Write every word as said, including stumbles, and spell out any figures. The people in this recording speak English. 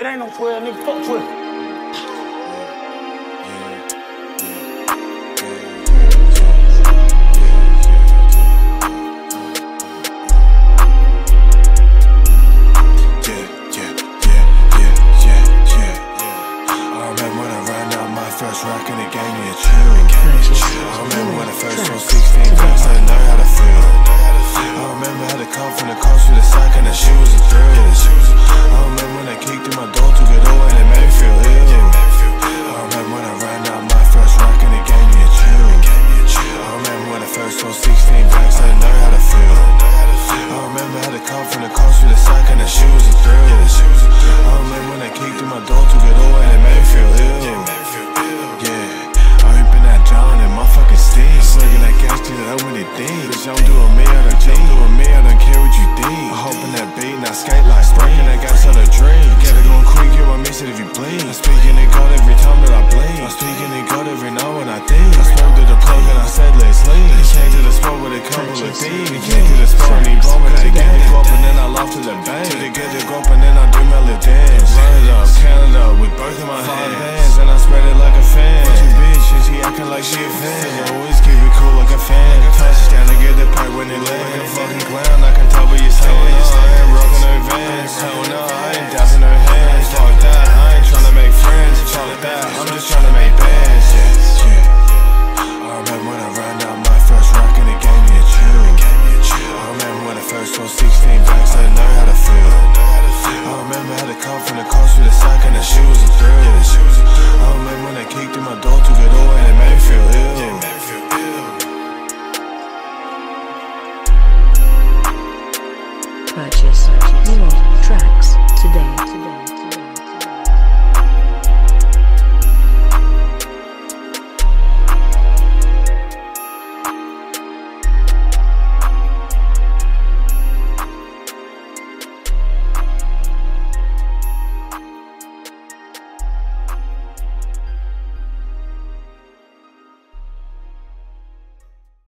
It ain't no twelve, nigga, fuck twelve. First rock and it gave me a chill. I remember when I first saw sixteen grams, I didn't know how to feel. I remember how to come from the coast with a sack and that shit was a thrill. I remember when they kicked in my door, took it away and it made me feel ill. I remember when I ran out my first rock and it gave me a chill. I remember when I first saw sixteen grams, I didn't know how to feel. I remember how to come from the coast with a sack and that shit was a thrill. I remember when they kicked in my door, took it away and it made me feel ill. Bitch, I'm doing me, I don't jump doing me, I don't care what you think. I hop in that beat and I skate like spring, and I got on a dream. Get it going quick, you might miss it if you bleed. I'm speaking in God every time that I bleed. I'm speaking in God every night when I think. I spoke to the plug and I said let's leave. He came to the spot with a couple of thieves. He came to the spot and he bombing the game. They go up and then I laugh to the bank. Till they get the go up and then I do melody dance. Run it up, count it up with both of my hands. bands and I spread it like a fan. But you bitch, and she acting like she a fan. I always keep it cool like a fan. Touchdown to get the pay when they land. Like a fucking clown, I can tell by your stand. I ain't rocking no vans. Hell no, I ain't dapping no hands. Fuck that, I ain't tryna make friends. Fuck that, I'm just tryna make bands. Yeah, yeah. I remember when I ran out my first rock and it gave me a chill. I remember when I first saw sixteen banks, I didn't know how to feel. I remember how to come from the coast with a sack and that shit was a thrill.